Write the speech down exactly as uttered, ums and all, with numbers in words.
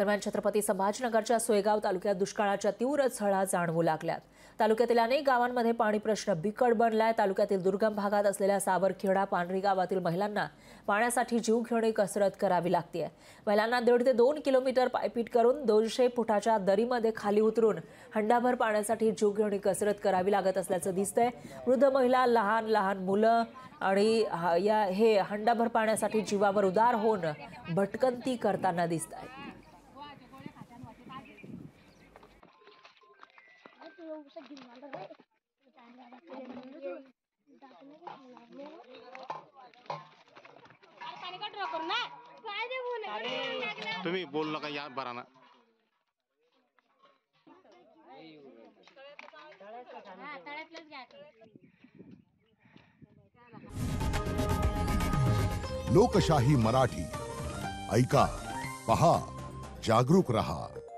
दरम्यान छत्रपती संभाजीनगरच्या सोयगाव तालुक्यात दुष्काळाच्या तीव्र झळा जाणवू लागल्यात। तालुक्यातील अनेक गावांमध्ये पाणी प्रश्न बिकट बनलाय। तालुक्यातील दुर्गम भागात असलेल्या सावरखेडा पांढरी गावातील महिलांना पाण्यासाठी जीवघेणी कसरत करावी लागते। महिलांना दीड ते दोन किलोमीटर पायपीट करून दोनशे फुटाच्या दरीमध्ये खाली उतरून हंडाभर पाण्यासाठी जीवघेणी कसरत करावी लागत असल्याचं दिसतंय। वृद्ध महिला, लहान लहान मुलं आणि या हे हंडाभर पाण्यासाठी जीवावर उदार होऊन भटकंती करताना दिसत आहेत। तुम्ही बोल नका या बराना लोकशाही मराठी ऐका, पहा, जागरूक रहा।